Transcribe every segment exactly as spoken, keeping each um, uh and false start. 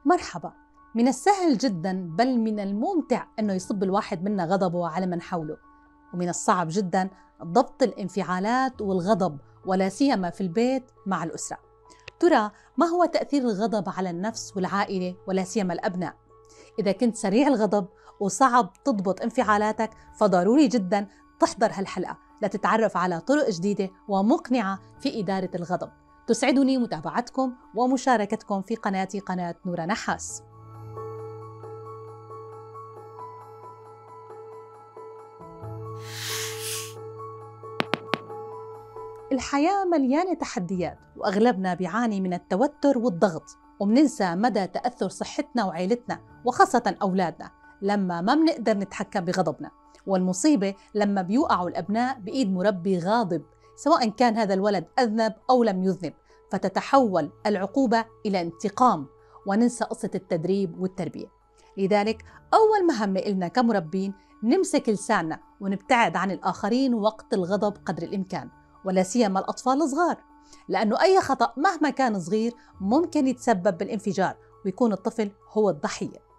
مرحبا. من السهل جدا بل من الممتع أنه يصب الواحد منا غضبه على من حوله، ومن الصعب جدا ضبط الانفعالات والغضب ولا سيما في البيت مع الأسرة. ترى ما هو تأثير الغضب على النفس والعائلة ولا سيما الأبناء؟ إذا كنت سريع الغضب وصعب تضبط انفعالاتك فضروري جدا تحضر هالحلقة لتتعرف على طرق جديدة ومقنعة في إدارة الغضب. تسعدني متابعتكم ومشاركتكم في قناتي قناة نورة نحاس. الحياة مليانة تحديات وأغلبنا بيعاني من التوتر والضغط، ومننسى مدى تأثر صحتنا وعائلتنا وخاصة أولادنا لما ما بنقدر نتحكم بغضبنا. والمصيبة لما بيوقعوا الأبناء بإيد مربي غاضب، سواء كان هذا الولد أذنب أو لم يذنب، فتتحول العقوبة إلى انتقام وننسى قصة التدريب والتربية. لذلك أول مهمة إلنا كمربين نمسك لساننا ونبتعد عن الآخرين وقت الغضب قدر الإمكان، ولا سيما الأطفال الصغار، لأنه أي خطأ مهما كان صغير ممكن يتسبب بالانفجار ويكون الطفل هو الضحية.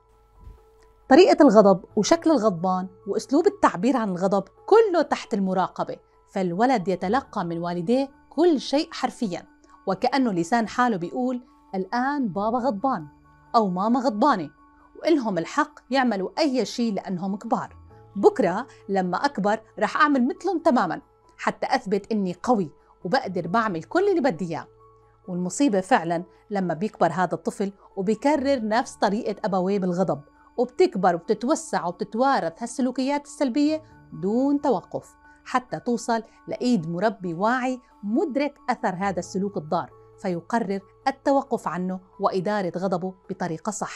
طريقة الغضب وشكل الغضبان وأسلوب التعبير عن الغضب كله تحت المراقبة، فالولد يتلقى من والديه كل شيء حرفياً، وكأنه لسان حاله بيقول الآن بابا غضبان أو ماما غضبانة، وإلهم الحق يعملوا أي شيء لأنهم كبار. بكرة لما أكبر رح أعمل مثلهم تماماً حتى أثبت إني قوي وبقدر بعمل كل اللي بدي إياه. والمصيبة فعلاً لما بيكبر هذا الطفل وبيكرر نفس طريقة أبويه بالغضب، وبتكبر وبتتوسع وبتتوارث هالسلوكيات السلبية دون توقف حتى توصل لإيد مربي واعي مدرك أثر هذا السلوك الضار، فيقرر التوقف عنه وإدارة غضبه بطريقة صح.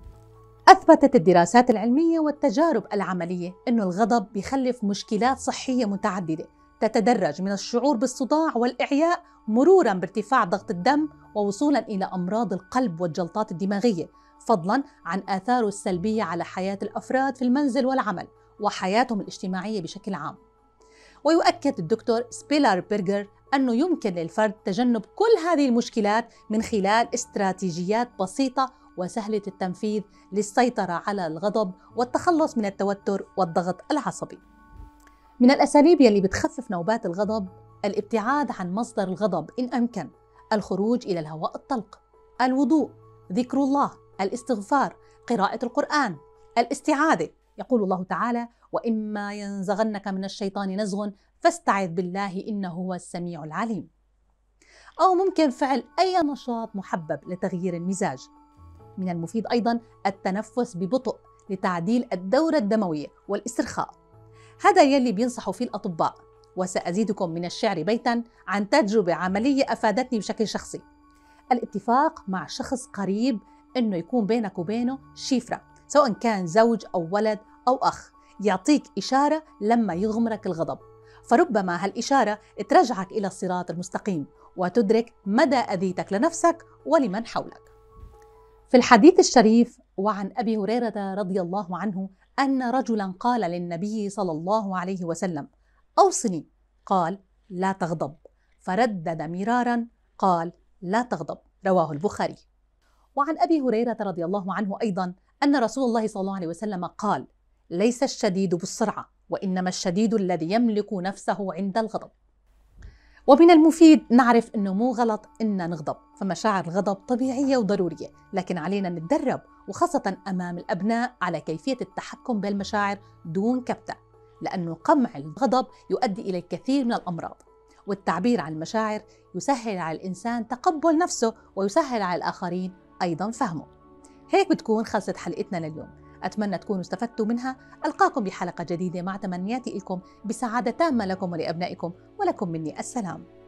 أثبتت الدراسات العلمية والتجارب العملية أن الغضب بيخلف مشكلات صحية متعددة تتدرج من الشعور بالصداع والإعياء مرورا بارتفاع ضغط الدم ووصولا إلى أمراض القلب والجلطات الدماغية، فضلا عن آثاره السلبية على حياة الأفراد في المنزل والعمل وحياتهم الاجتماعية بشكل عام. ويؤكد الدكتور سبيلر بيرغر أنه يمكن للفرد تجنب كل هذه المشكلات من خلال استراتيجيات بسيطة وسهلة التنفيذ للسيطرة على الغضب والتخلص من التوتر والضغط العصبي. من الأساليب يلي بتخفف نوبات الغضب الابتعاد عن مصدر الغضب إن أمكن، الخروج إلى الهواء الطلق، الوضوء، ذكر الله، الاستغفار، قراءة القرآن، الاستعاذة. يقول الله تعالى: وإما ينزغنك من الشيطان نزغ فاستعذ بالله إنه هو السميع العليم. أو ممكن فعل أي نشاط محبب لتغيير المزاج. من المفيد أيضا التنفس ببطء لتعديل الدورة الدموية والاسترخاء، هذا يلي بينصحوا فيه الأطباء. وسأزيدكم من الشعر بيتا عن تجربة عملية أفادتني بشكل شخصي: الاتفاق مع شخص قريب أنه يكون بينك وبينه شفرة، سواء كان زوج أو ولد أو أخ، يعطيك إشارة لما يغمرك الغضب، فربما هالإشارة ترجعك إلى الصراط المستقيم وتدرك مدى أذيتك لنفسك ولمن حولك. في الحديث الشريف وعن أبي هريرة رضي الله عنه أن رجلا قال للنبي صلى الله عليه وسلم: أوصني. قال: لا تغضب. فردد مرارا قال: لا تغضب. رواه البخاري. وعن أبي هريرة رضي الله عنه أيضا أن رسول الله صلى الله عليه وسلم قال: ليس الشديد بالسرعة وإنما الشديد الذي يملك نفسه عند الغضب. ومن المفيد نعرف أنه مو غلط إن نغضب، فمشاعر الغضب طبيعية وضرورية، لكن علينا نتدرب وخاصة أمام الأبناء على كيفية التحكم بالمشاعر دون كبتة، لأنه قمع الغضب يؤدي إلى الكثير من الأمراض. والتعبير عن المشاعر يسهل على الإنسان تقبل نفسه ويسهل على الآخرين أيضا فهمه. هيك بتكون خلصت حلقتنا لليوم، أتمنى تكونوا استفدتوا منها. ألقاكم بحلقة جديدة مع تمنياتي لكم بسعادة تامة لكم ولأبنائكم، ولكم مني السلام.